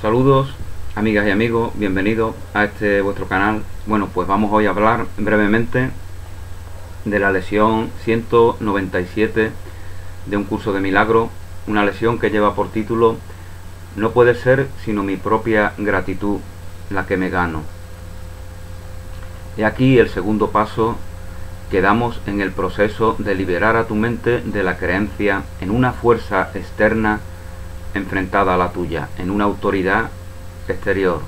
Saludos amigas y amigos, bienvenidos a este vuestro canal. Bueno, pues vamos hoy a hablar brevemente de la lesión 197 de un curso de milagro, una lesión que lleva por título "No puede ser sino mi propia gratitud la que me gano". Y aquí el segundo paso que damos en el proceso de liberar a tu mente de la creencia en una fuerza externa enfrentada a la tuya, en una autoridad exterior.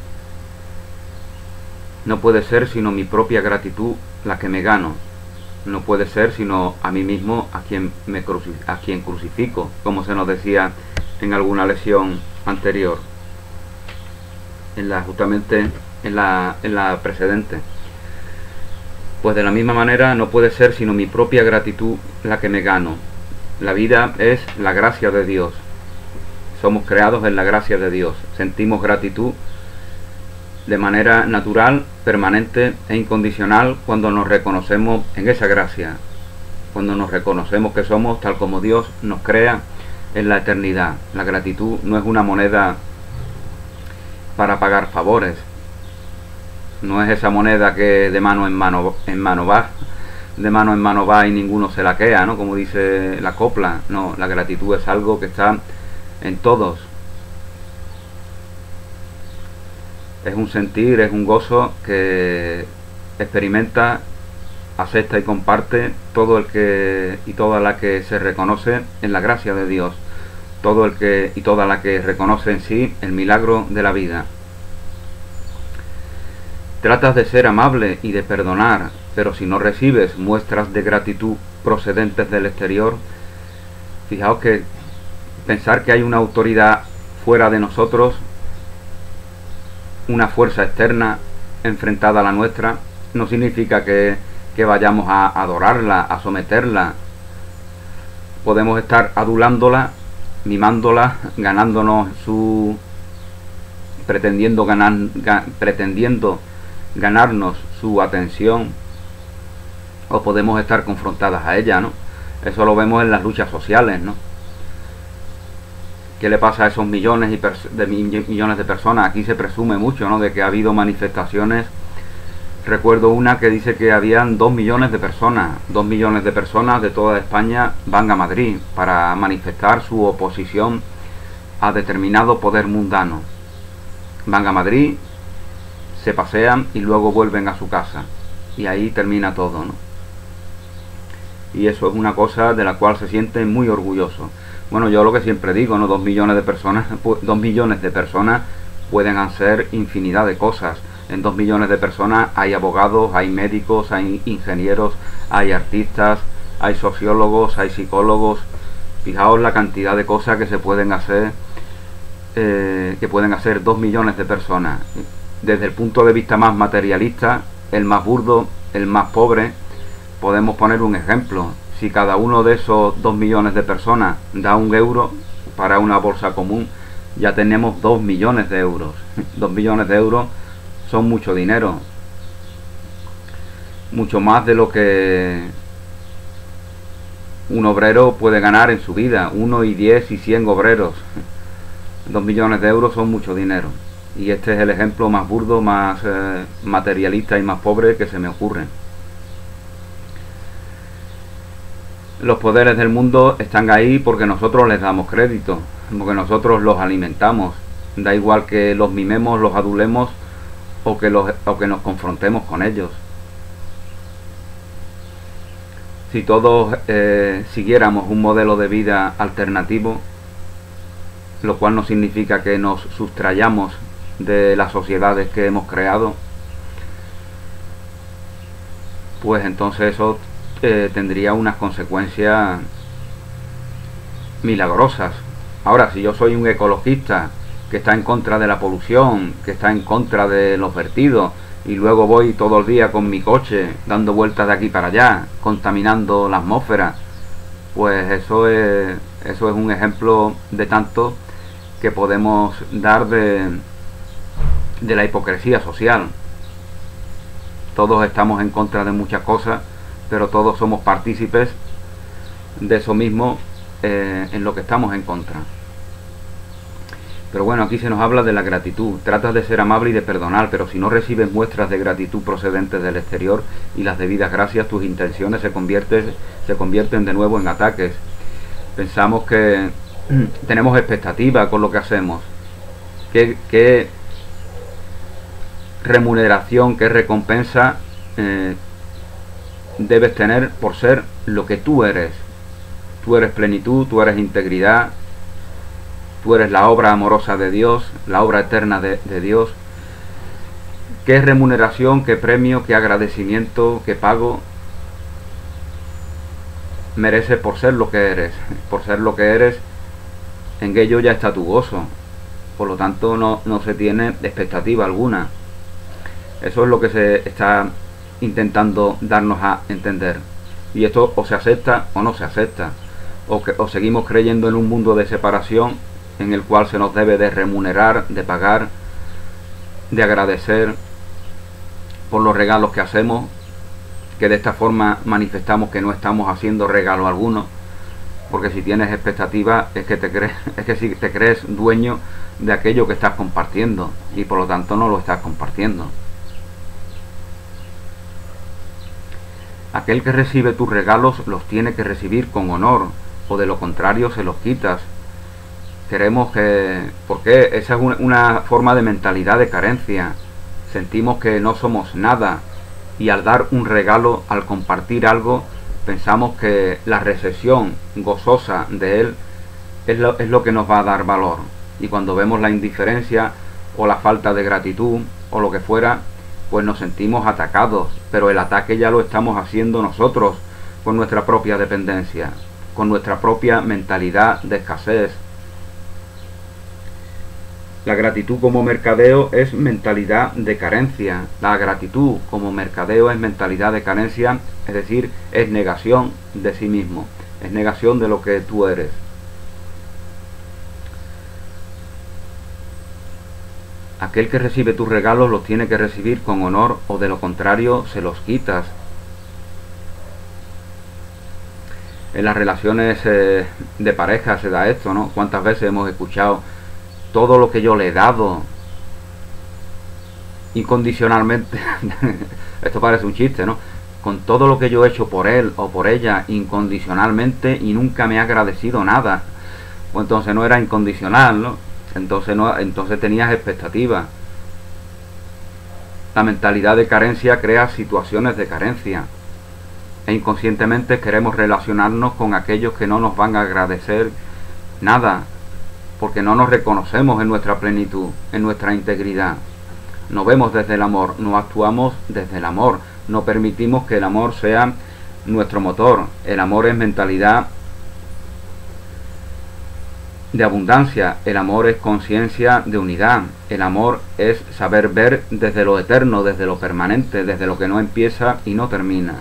No puede ser sino mi propia gratitud la que me gano. No puede ser sino a mí mismo a quien crucifico, como se nos decía en alguna lesión anterior, justamente en la precedente. Pues de la misma manera no puede ser sino mi propia gratitud la que me gano. La vida es la gracia de Dios. Somos creados en la gracia de Dios. Sentimos gratitud de manera natural, permanente e incondicional cuando nos reconocemos en esa gracia. Cuando nos reconocemos que somos tal como Dios nos crea en la eternidad. La gratitud no es una moneda para pagar favores. No es esa moneda que de mano en mano va. De mano en mano va y ninguno se la queda, ¿no? Como dice la copla. No, la gratitud es algo que está en todos. Es un sentir, es un gozo que experimenta, acepta y comparte todo el que y toda la que se reconoce en la gracia de Dios, todo el que y toda la que reconoce en sí el milagro de la vida. Tratas de ser amable y de perdonar, pero si no recibes muestras de gratitud procedentes del exterior, fijaos que pensar que hay una autoridad fuera de nosotros, una fuerza externa enfrentada a la nuestra, no significa que vayamos a adorarla, a someterla. Podemos estar adulándola, mimándola, pretendiendo ganarnos su atención, o podemos estar confrontadas a ella, ¿no? Eso lo vemos en las luchas sociales, ¿no? ¿Qué le pasa a esos millones de personas? Aquí se presume mucho, ¿no?, de que ha habido manifestaciones. Recuerdo una que dice que habían 2 millones de personas. 2 millones de personas de toda España van a Madrid para manifestar su oposición a determinado poder mundano. Van a Madrid, se pasean y luego vuelven a su casa. Y ahí termina todo, ¿no? Y eso es una cosa de la cual se sienten muy orgullosos. Bueno, yo lo que siempre digo, ¿no? 2 millones de personas, 2 millones de personas pueden hacer infinidad de cosas. En 2 millones de personas hay abogados, hay médicos, hay ingenieros, hay artistas, hay sociólogos, hay psicólogos. Fijaos la cantidad de cosas que se pueden hacer, que pueden hacer 2 millones de personas. Desde el punto de vista más materialista, el más burdo, el más pobre, podemos poner un ejemplo. Si cada uno de esos 2 millones de personas da 1 euro para una bolsa común, ya tenemos 2 millones de euros. 2 millones de euros son mucho dinero. Mucho más de lo que un obrero puede ganar en su vida. 1 y 10 y 100 obreros. 2 millones de euros son mucho dinero. Y este es el ejemplo más burdo, más materialista y más pobre que se me ocurre. Los poderes del mundo están ahí porque nosotros les damos crédito, porque nosotros los alimentamos. Da igual que los mimemos, los adulemos o que nos confrontemos con ellos. Si todos siguiéramos un modelo de vida alternativo, lo cual no significa que nos sustrayamos de las sociedades que hemos creado, pues entonces eso tendría unas consecuencias milagrosas. Ahora, si yo soy un ecologista que está en contra de la polución, que está en contra de los vertidos, y luego voy todo el día con mi coche dando vueltas de aquí para allá, contaminando la atmósfera, pues eso es un ejemplo de tanto que podemos dar de la hipocresía social. Todos estamos en contra de muchas cosas, pero todos somos partícipes de eso mismo en lo que estamos en contra. Pero bueno, aquí se nos habla de la gratitud. Tratas de ser amable y de perdonar, pero si no recibes muestras de gratitud procedentes del exterior y las debidas gracias, tus intenciones se convierten de nuevo en ataques. Pensamos que tenemos expectativa con lo que hacemos. ¿Qué remuneración, qué recompensa debes tener por ser lo que tú eres? Tú eres plenitud, tú eres integridad, tú eres la obra amorosa de Dios, la obra eterna de Dios. ¿Qué remuneración, qué premio, qué agradecimiento, qué pago mereces por ser lo que eres? Por ser lo que eres, en ello ya está tu gozo. Por lo tanto, no se tiene expectativa alguna. Eso es lo que se está intentando darnos a entender. Y esto o se acepta o no se acepta. O seguimos creyendo en un mundo de separación en el cual se nos debe de remunerar, de pagar, de agradecer por los regalos que hacemos, que de esta forma manifestamos que no estamos haciendo regalo alguno, porque si tienes expectativa es que si te crees dueño de aquello que estás compartiendo y por lo tanto no lo estás compartiendo. Aquel que recibe tus regalos los tiene que recibir con honor, o de lo contrario se los quitas. Queremos que... porque esa es una forma de mentalidad de carencia. Sentimos que no somos nada y al dar un regalo, al compartir algo, pensamos que la recepción gozosa de él es lo que nos va a dar valor. Y cuando vemos la indiferencia o la falta de gratitud o lo que fuera, pues nos sentimos atacados, pero el ataque ya lo estamos haciendo nosotros con nuestra propia dependencia, con nuestra propia mentalidad de escasez. La gratitud como mercadeo es mentalidad de carencia. La gratitud como mercadeo es mentalidad de carencia, es decir, es negación de sí mismo, es negación de lo que tú eres. Aquel que recibe tus regalos los tiene que recibir con honor, o de lo contrario se los quitas. En las relaciones de pareja se da esto, ¿no? ¿Cuántas veces hemos escuchado: todo lo que yo le he dado incondicionalmente? Esto parece un chiste, ¿no? Con todo lo que yo he hecho por él o por ella incondicionalmente y nunca me ha agradecido nada. Pues entonces no era incondicional, ¿no? Entonces tenías expectativas. La mentalidad de carencia crea situaciones de carencia. E inconscientemente queremos relacionarnos con aquellos que no nos van a agradecer nada, porque no nos reconocemos en nuestra plenitud, en nuestra integridad. No vemos desde el amor, no actuamos desde el amor, no permitimos que el amor sea nuestro motor. El amor es mentalidad de abundancia, el amor es conciencia de unidad, el amor es saber ver desde lo eterno, desde lo permanente, desde lo que no empieza y no termina.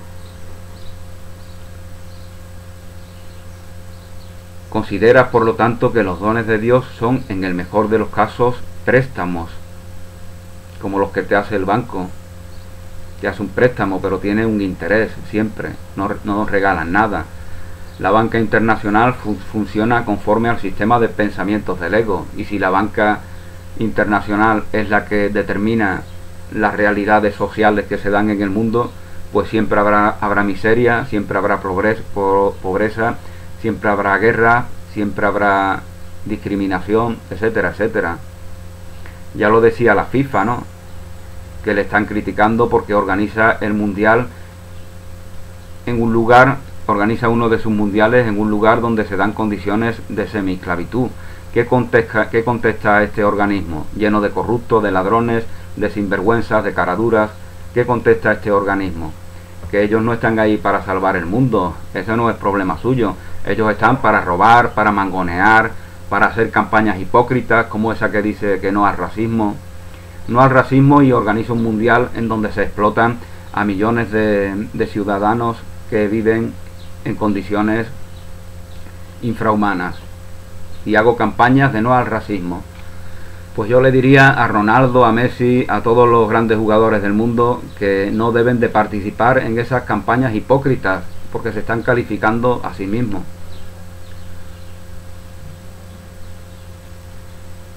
Consideras, por lo tanto, que los dones de Dios son, en el mejor de los casos, préstamos, como los que te hace el banco. Te hace un préstamo, pero tiene un interés siempre, no nos regalan nada. La banca internacional funciona conforme al sistema de pensamientos del ego, y si la banca internacional es la que determina las realidades sociales que se dan en el mundo, pues siempre habrá miseria, siempre habrá pobreza, siempre habrá guerra, siempre habrá discriminación, etcétera, etcétera. Ya lo decía la FIFA, ¿no? Que le están criticando porque organiza el mundial en un lugar, organiza uno de sus mundiales en un lugar donde se dan condiciones de semi-esclavitud. ¿Qué contesta este organismo? Lleno de corruptos, de ladrones, de sinvergüenzas, de caraduras. ¿Qué contesta este organismo? Que ellos no están ahí para salvar el mundo. Eso no es problema suyo. Ellos están para robar, para mangonear, para hacer campañas hipócritas, como esa que dice que no al racismo. No al racismo, y organiza un mundial en donde se explotan a millones de ciudadanos que viven en condiciones infrahumanas, y hago campañas de no al racismo. Pues yo le diría a Ronaldo, a Messi, a todos los grandes jugadores del mundo que no deben de participar en esas campañas hipócritas, porque se están calificando a sí mismos.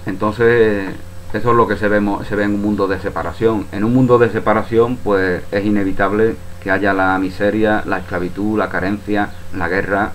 Entonces eso es lo que se ve en un mundo de separación. En un mundo de separación pues es inevitable que haya la miseria, la esclavitud, la carencia, la guerra.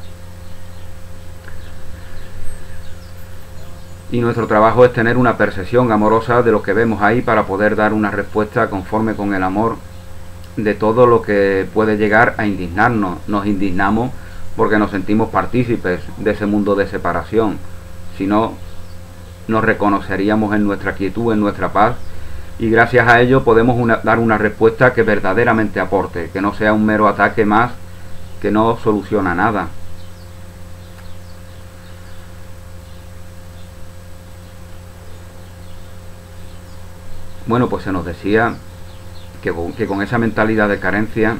Y nuestro trabajo es tener una percepción amorosa de lo que vemos ahí para poder dar una respuesta conforme con el amor de todo lo que puede llegar a indignarnos. Nos indignamos porque nos sentimos partícipes de ese mundo de separación. Si no, nos reconoceríamos en nuestra quietud, en nuestra paz, y gracias a ello podemos dar una respuesta que verdaderamente aporte, que no sea un mero ataque más que no soluciona nada. Bueno, pues se nos decía que con esa mentalidad de carencia,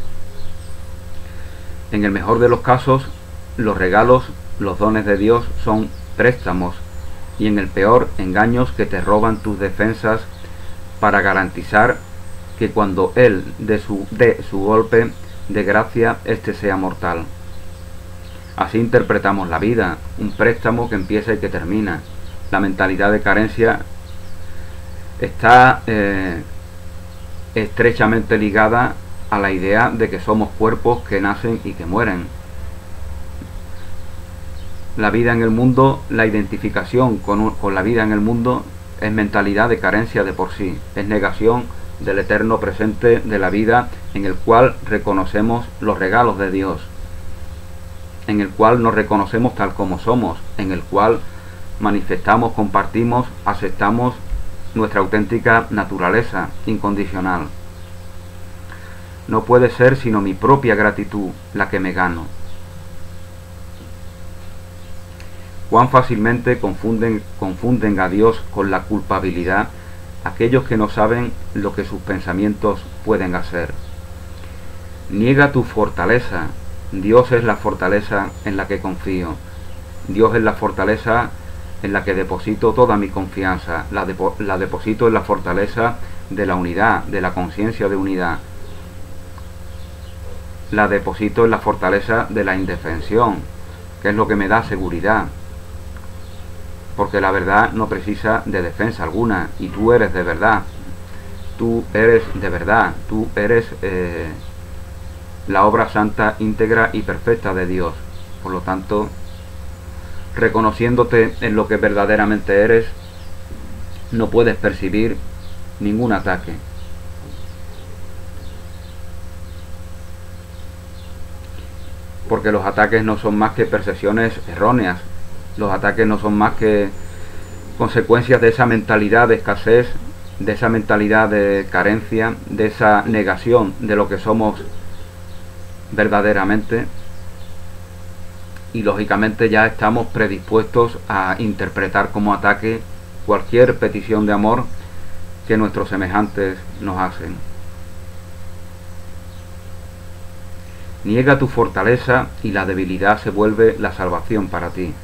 en el mejor de los casos, los regalos, los dones de Dios son préstamos, y en el peor, engaños que te roban tus defensas para garantizar que cuando Él dé su golpe de gracia, este sea mortal. Así interpretamos la vida, un préstamo que empieza y que termina. La mentalidad de carencia está estrechamente ligada a la idea de que somos cuerpos que nacen y que mueren. La vida en el mundo, la identificación con la vida en el mundo es mentalidad de carencia de por sí, es negación del eterno presente de la vida en el cual reconocemos los regalos de Dios, en el cual nos reconocemos tal como somos, en el cual manifestamos, compartimos, aceptamos nuestra auténtica naturaleza incondicional. No puede ser sino mi propia gratitud la que me gano. Cuán fácilmente confunden a Dios con la culpabilidad aquellos que no saben lo que sus pensamientos pueden hacer. Niega tu fortaleza. Dios es la fortaleza en la que confío. Dios es la fortaleza en la que deposito toda mi confianza. La deposito en la fortaleza de la unidad, de la conciencia de unidad. La deposito en la fortaleza de la indefensión, que es lo que me da seguridad. Porque la verdad no precisa de defensa alguna, y tú eres de verdad. Tú eres de verdad, tú eres la obra santa, íntegra y perfecta de Dios. Por lo tanto, reconociéndote en lo que verdaderamente eres, no puedes percibir ningún ataque. Porque los ataques no son más que percepciones erróneas. Los ataques no son más que consecuencias de esa mentalidad de escasez, de esa mentalidad de carencia, de esa negación de lo que somos verdaderamente. Y lógicamente ya estamos predispuestos a interpretar como ataque cualquier petición de amor que nuestros semejantes nos hacen. Niega tu fortaleza y la debilidad se vuelve la salvación para ti.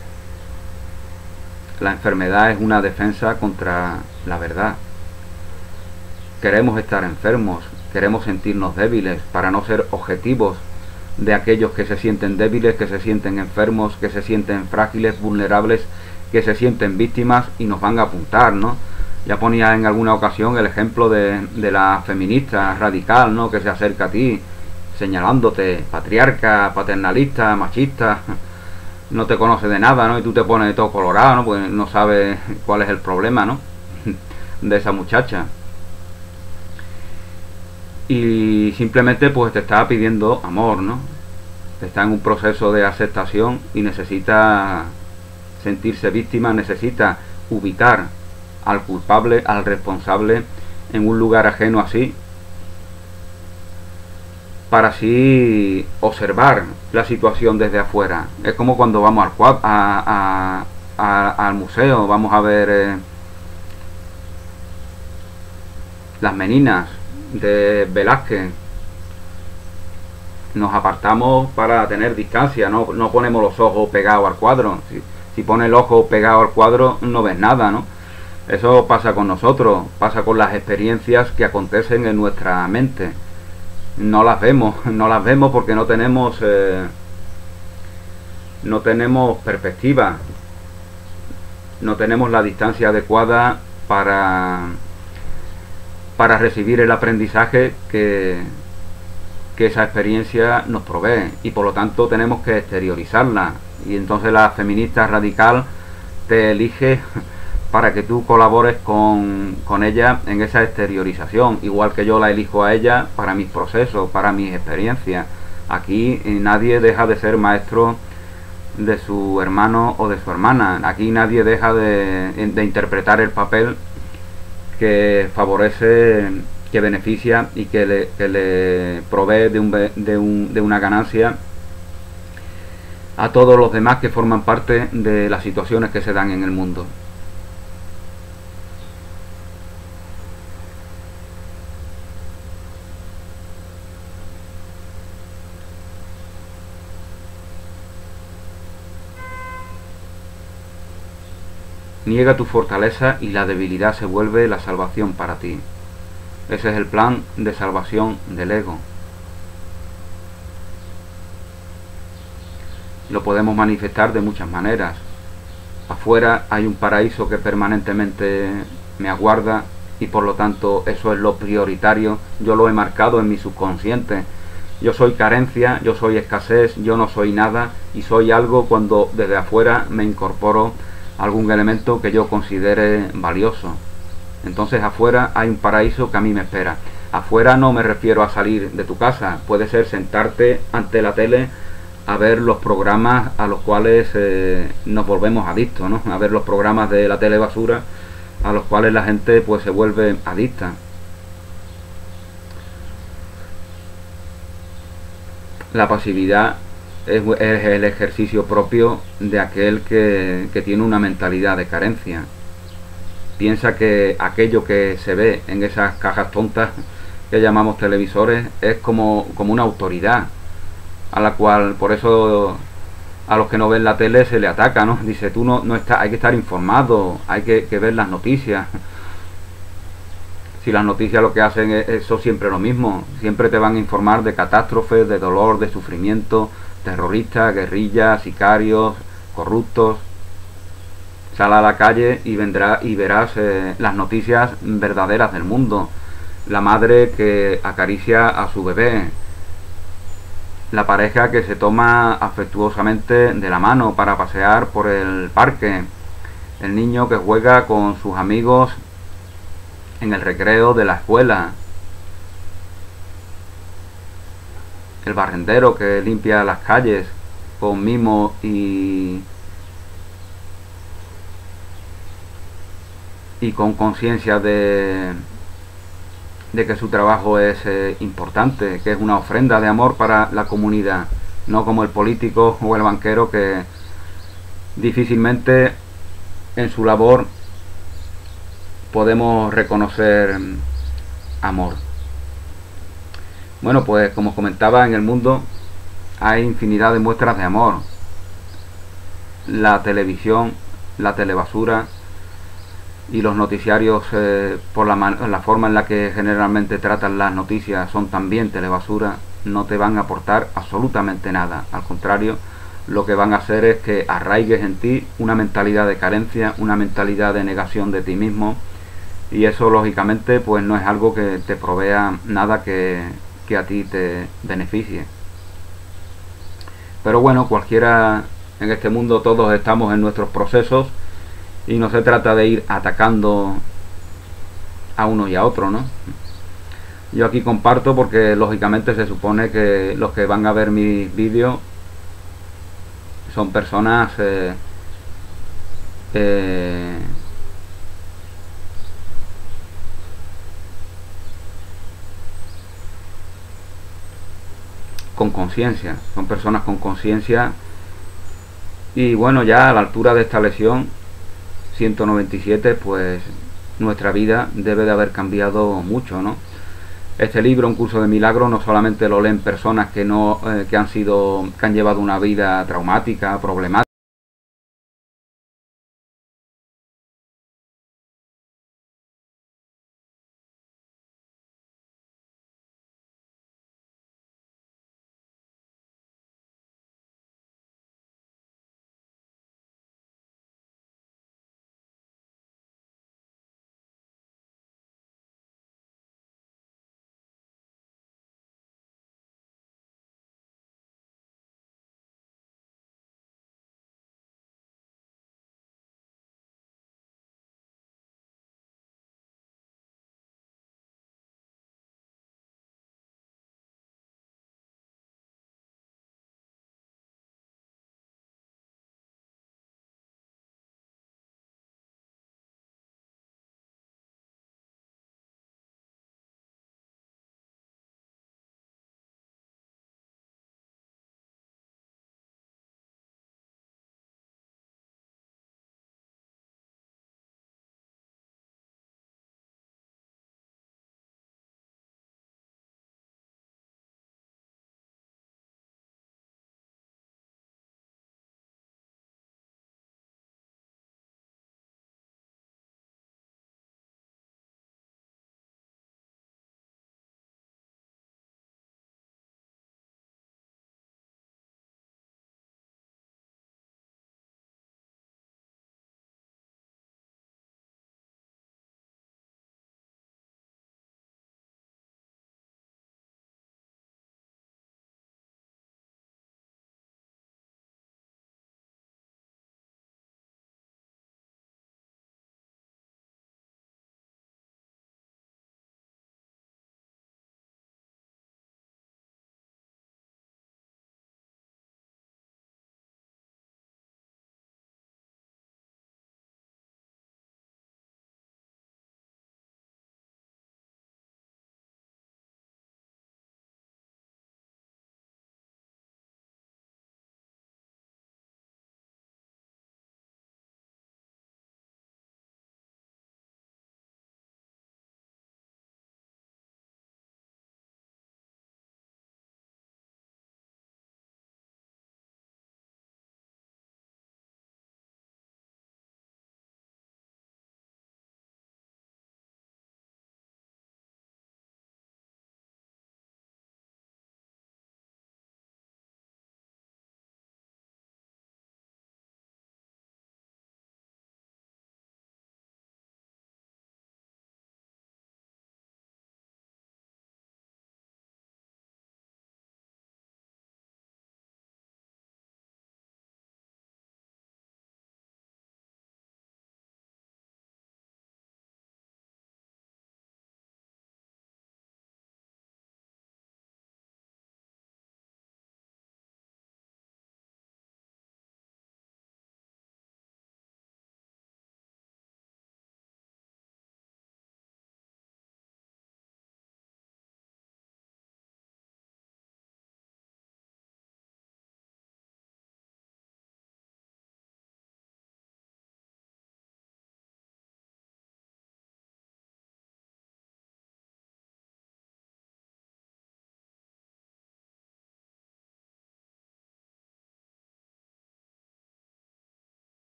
La enfermedad es una defensa contra la verdad. Queremos estar enfermos, queremos sentirnos débiles para no ser objetivos de aquellos que se sienten débiles, que se sienten enfermos, que se sienten frágiles, vulnerables, que se sienten víctimas y nos van a apuntar, ¿no? Ya ponía en alguna ocasión el ejemplo de la feminista radical, ¿no?, que se acerca a ti señalándote patriarca, paternalista, machista. No te conoce de nada, ¿no? Y tú te pones todo colorado, ¿no? Pues no sabes cuál es el problema, ¿no?, de esa muchacha. Y simplemente pues te está pidiendo amor, ¿no? Está en un proceso de aceptación y necesita sentirse víctima, necesita ubicar al culpable, al responsable en un lugar ajeno así, para así observar la situación desde afuera. Es como cuando vamos al museo, vamos a ver las Meninas de Velázquez. Nos apartamos para tener distancia, no ponemos los ojos pegados al cuadro. Si pones el ojo pegado al cuadro no ves nada, ¿no? Eso pasa con nosotros, pasa con las experiencias que acontecen en nuestra mente. No las vemos porque no tenemos perspectiva. no tenemos la distancia adecuada para recibir el aprendizaje que esa experiencia nos provee, y por lo tanto tenemos que exteriorizarla, y entonces la feminista radical te elige para que tú colabores con ella en esa exteriorización, igual que yo la elijo a ella para mis procesos, para mis experiencias. Aquí nadie deja de ser maestro de su hermano o de su hermana. Aquí nadie deja de interpretar el papel que favorece, que beneficia y que le provee de una ganancia a todos los demás que forman parte de las situaciones que se dan en el mundo. Niega tu fortaleza y la debilidad se vuelve la salvación para ti. Ese es el plan de salvación del ego. Lo podemos manifestar de muchas maneras. Afuera hay un paraíso que permanentemente me aguarda, y por lo tanto eso es lo prioritario. Yo lo he marcado en mi subconsciente. Yo soy carencia, yo soy escasez, yo no soy nada, y soy algo cuando desde afuera me incorporo algún elemento que yo considere valioso. Entonces afuera hay un paraíso que a mí me espera. Afuera no me refiero a salir de tu casa, puede ser sentarte ante la tele a ver los programas a los cuales nos volvemos adictos, ¿no? A ver los programas de la tele basura a los cuales la gente pues se vuelve adicta. La pasividad es el ejercicio propio de aquel que tiene una mentalidad de carencia. Piensa que aquello que se ve en esas cajas tontas que llamamos televisores es como una autoridad, a la cual por eso a los que no ven la tele se le ataca, ¿no? Dice, tú no estás, hay que estar informado, hay que ver las noticias. Si las noticias lo que hacen es eso, siempre lo mismo, siempre te van a informar de catástrofes, de dolor, de sufrimiento, terroristas, guerrillas, sicarios, corruptos. Sal a la calle y verás las noticias verdaderas del mundo. La madre que acaricia a su bebé, la pareja que se toma afectuosamente de la mano para pasear por el parque, el niño que juega con sus amigos en el recreo de la escuela, el barrendero que limpia las calles con mimo y con conciencia de que su trabajo es importante, que es una ofrenda de amor para la comunidad, no como el político o el banquero que difícilmente en su labor podemos reconocer amor. Bueno, pues como comentaba, en el mundo hay infinidad de muestras de amor. La televisión, la telebasura y los noticiarios, por la forma en la que generalmente tratan las noticias, son también telebasura. No te van a aportar absolutamente nada. Al contrario, lo que van a hacer es que arraigues en ti una mentalidad de carencia, una mentalidad de negación de ti mismo, y eso lógicamente pues no es algo que te provea nada que a ti te beneficie. Pero bueno, cualquiera en este mundo, todos estamos en nuestros procesos, y no se trata de ir atacando a uno y a otro, ¿no? Yo aquí comparto porque lógicamente se supone que los que van a ver mis vídeos son personas eh, con conciencia, son personas con conciencia. Y bueno, ya a la altura de esta lección 197, pues nuestra vida debe de haber cambiado mucho, ¿no? Este libro, Un curso de milagros, no solamente lo leen personas que no que han llevado una vida traumática, problemática,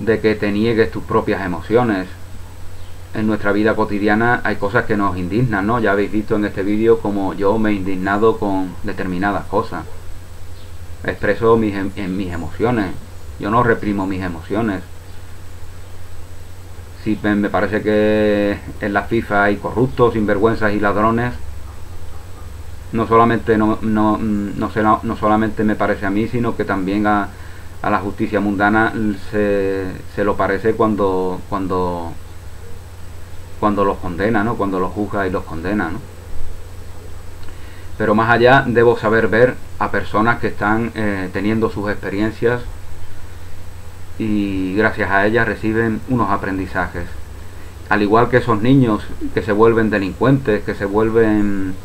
de que te niegues tus propias emociones. En nuestra vida cotidiana hay cosas que nos indignan, ¿no? Ya habéis visto en este vídeo como yo me he indignado con determinadas cosas. Expreso mis emociones. Yo no reprimo mis emociones. Si me parece que en la FIFA hay corruptos, sinvergüenzas y ladrones, no solamente no solamente me parece a mí, sino que también a la justicia mundana se lo parece cuando los condena, ¿no? Cuando los juzga y los condena, ¿no? Pero más allá, debo saber ver a personas que están teniendo sus experiencias y gracias a ellas reciben unos aprendizajes. Al igual que esos niños que se vuelven delincuentes, que se vuelven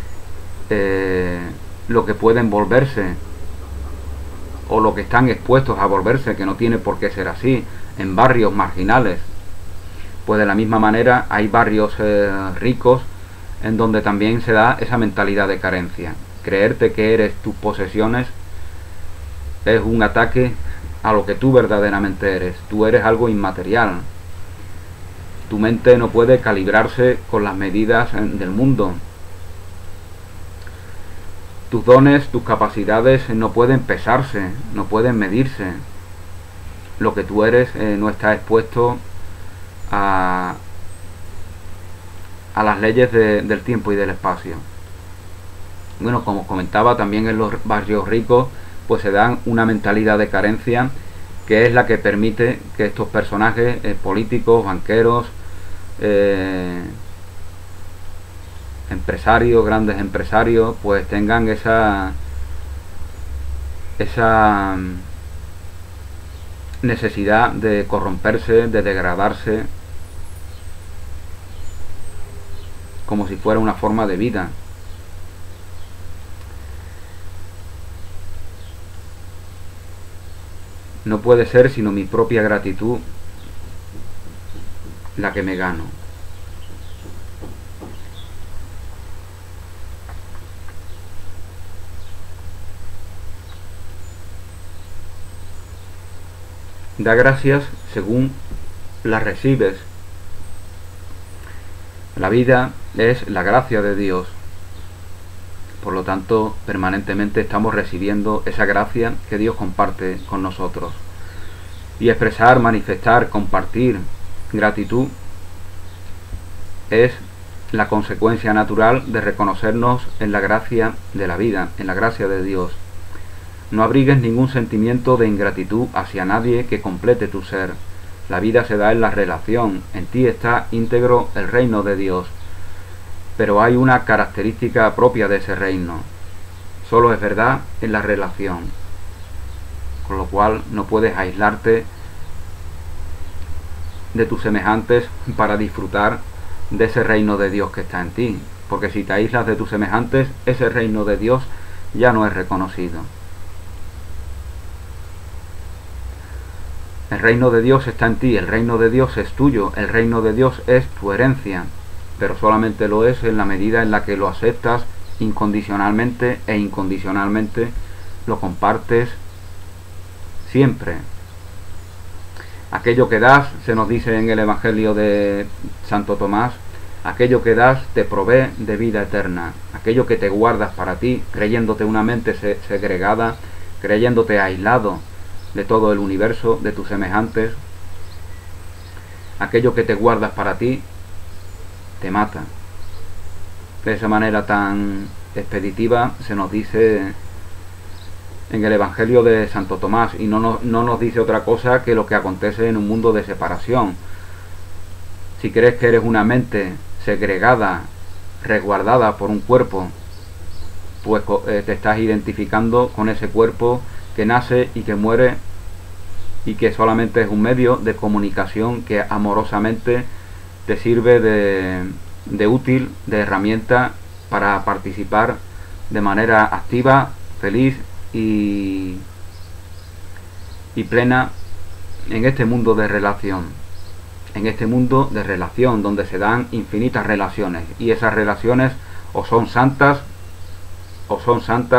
lo que pueden volverse, o lo que están expuestos a volverse, que no tiene por qué ser así, en barrios marginales. Pues de la misma manera hay barrios ricos en donde también se da esa mentalidad de carencia. Creerte que eres tus posesiones es un ataque a lo que tú verdaderamente eres. Tú eres algo inmaterial. Tu mente no puede calibrarse con las medidas del mundo. Tus dones, tus capacidades no pueden pesarse, no pueden medirse. Lo que tú eres no está expuesto a las leyes del tiempo y del espacio. Bueno, como comentaba, también en los barrios ricos pues se dan una mentalidad de carencia que es la que permite que estos personajes políticos, banqueros, empresarios, grandes empresarios, pues tengan esa necesidad de corromperse, de degradarse, como si fuera una forma de vida. No puede ser sino mi propia gratitud la que me gano. Da gracias según las recibes. La vida es la gracia de Dios. Por lo tanto, permanentemente estamos recibiendo esa gracia que Dios comparte con nosotros. Y expresar, manifestar, compartir gratitud es la consecuencia natural de reconocernos en la gracia de la vida, en la gracia de Dios. No abrigues ningún sentimiento de ingratitud hacia nadie que complete tu ser. La vida se da en la relación, en ti está íntegro el reino de Dios. Pero hay una característica propia de ese reino. Solo es verdad en la relación. Con lo cual no puedes aislarte de tus semejantes para disfrutar de ese reino de Dios que está en ti. Porque si te aíslas de tus semejantes, ese reino de Dios ya no es reconocido. El reino de Dios está en ti, el reino de Dios es tuyo, el reino de Dios es tu herencia. Pero solamente lo es en la medida en la que lo aceptas incondicionalmente e incondicionalmente lo compartes siempre. Aquello que das, se nos dice en el Evangelio de Santo Tomás, aquello que das te provee de vida eterna. Aquello que te guardas para ti, creyéndote una mente segregada, creyéndote aislado de todo el universo, de tus semejantes, aquello que te guardas para ti te mata. De esa manera tan expeditiva se nos dice en el Evangelio de Santo Tomás, y no nos dice otra cosa que lo que acontece en un mundo de separación. Si crees que eres una mente segregada, resguardada por un cuerpo, pues te estás identificando con ese cuerpo que nace y que muere y que solamente es un medio de comunicación que amorosamente te sirve de útil, de herramienta para participar de manera activa, feliz y plena en este mundo de relación. En este mundo de relación donde se dan infinitas relaciones, y esas relaciones o son santas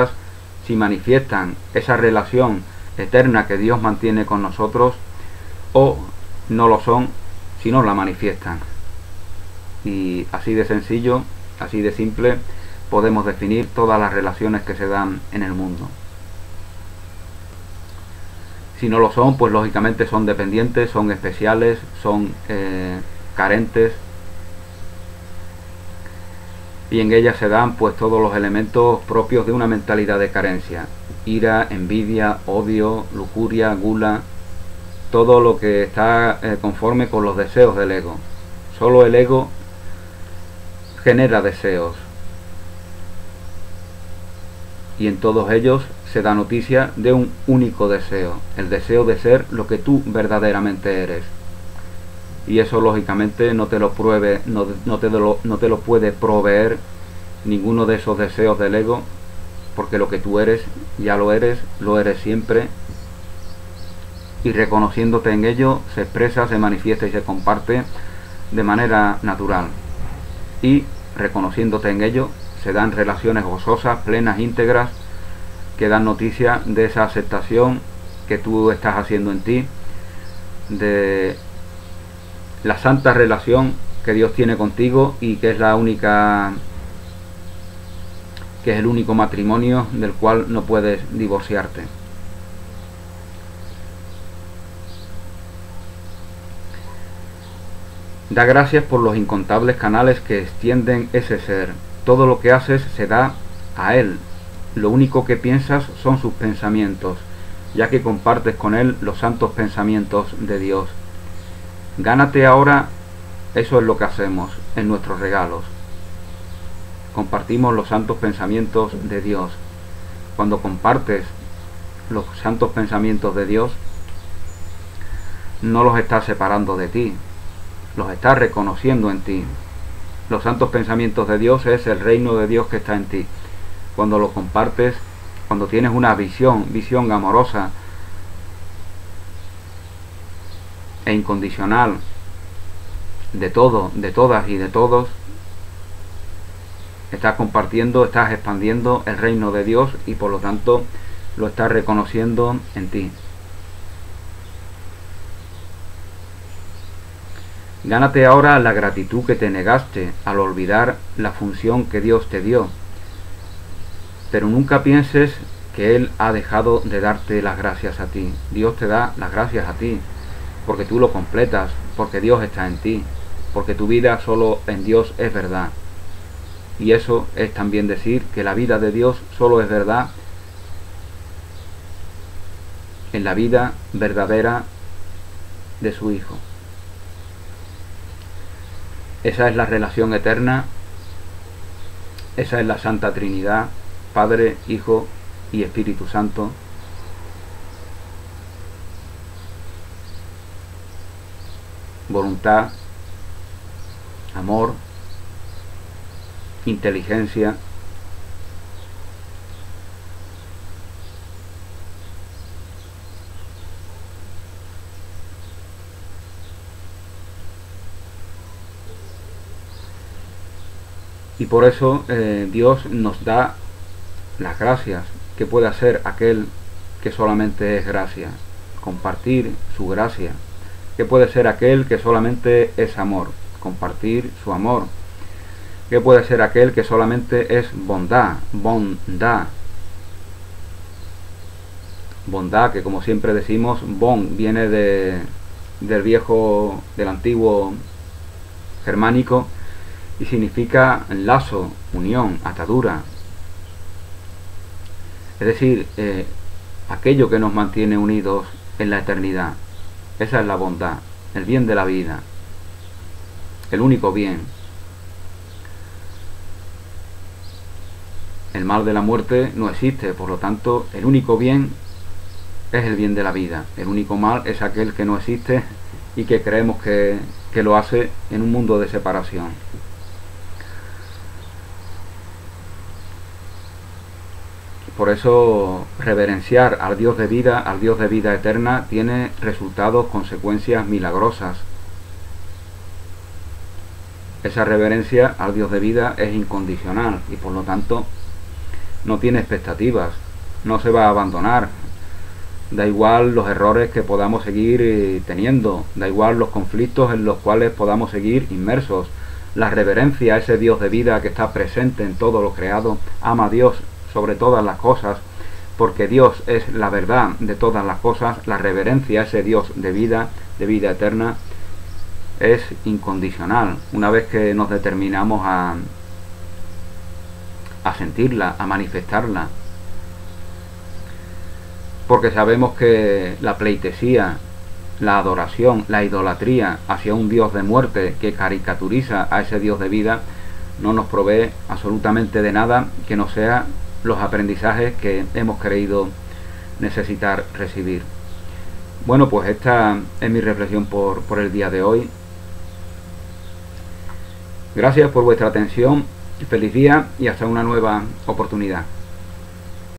si manifiestan esa relación eterna que Dios mantiene con nosotros, o no lo son si no la manifiestan. Y así de sencillo, así de simple, podemos definir todas las relaciones que se dan en el mundo. Si no lo son, pues lógicamente son dependientes, son especiales, son carentes, y en ellas se dan pues todos los elementos propios de una mentalidad de carencia: ira, envidia, odio, lujuria, gula, todo lo que está conforme con los deseos del ego. Solo el ego genera deseos, y en todos ellos se da noticia de un único deseo, el deseo de ser lo que tú verdaderamente eres. Y eso lógicamente no te lo puede proveer ninguno de esos deseos del ego, porque lo que tú eres ya lo eres siempre, y reconociéndote en ello se expresa, se manifiesta y se comparte de manera natural. Y reconociéndote en ello se dan relaciones gozosas, plenas, íntegras, que dan noticia de esa aceptación que tú estás haciendo en ti, de la santa relación que Dios tiene contigo, y que es la única, que es el único matrimonio del cual no puedes divorciarte. Da gracias por los incontables canales que extienden ese ser. Todo lo que haces se da a Él. Lo único que piensas son sus pensamientos, ya que compartes con Él los santos pensamientos de Dios. Gánate ahora, eso es lo que hacemos en nuestros regalos. Compartimos los santos pensamientos de Dios. Cuando compartes los santos pensamientos de Dios, no los estás separando de ti, los estás reconociendo en ti. Los santos pensamientos de Dios es el reino de Dios que está en ti. Cuando lo compartes, cuando tienes una visión amorosa e incondicional de todo, de todas y de todos, estás compartiendo, estás expandiendo el reino de Dios, y por lo tanto lo estás reconociendo en ti. Gánate ahora la gratitud que te negaste al olvidar la función que Dios te dio. Pero nunca pienses que Él ha dejado de darte las gracias a ti. Dios te da las gracias a ti, porque tú lo completas, porque Dios está en ti, porque tu vida solo en Dios es verdad. Y eso es también decir que la vida de Dios solo es verdad en la vida verdadera de su Hijo. Esa es la relación eterna, esa es la Santa Trinidad, Padre, Hijo y Espíritu Santo. Voluntad, amor, inteligencia, y por eso Dios nos da las gracias. ¿Qué puede hacer aquel que solamente es gracia? Compartir su gracia. ¿Qué puede ser aquel que solamente es amor? Compartir su amor. ¿Qué puede ser aquel que solamente es bondad? Bondad. Bondad, que como siempre decimos, bon viene del antiguo germánico, y significa lazo, unión, atadura. Es decir, aquello que nos mantiene unidos en la eternidad. Esa es la bondad, el bien de la vida, el único bien. El mal de la muerte no existe, por lo tanto, el único bien es el bien de la vida. El único mal es aquel que no existe y que creemos que lo hace en un mundo de separación. Por eso reverenciar al Dios de vida eterna, tiene resultados, consecuencias milagrosas. Esa reverencia al Dios de vida es incondicional y por lo tanto no tiene expectativas, no se va a abandonar, Da igual los errores que podamos seguir teniendo, da igual los conflictos en los cuales podamos seguir inmersos. La reverencia a ese Dios de vida que está presente en todo lo creado. Ama a Dios sobre todas las cosas, porque Dios es la verdad de todas las cosas. La reverencia a ese Dios de vida eterna, es incondicional. Una vez que nos determinamos a sentirla, a manifestarla, porque sabemos que la pleitesía, la adoración, la idolatría hacia un Dios de muerte que caricaturiza a ese Dios de vida no nos provee absolutamente de nada que no sea los aprendizajes que hemos creído necesitar recibir. Bueno, pues esta es mi reflexión por el día de hoy. Gracias por vuestra atención, feliz día y hasta una nueva oportunidad.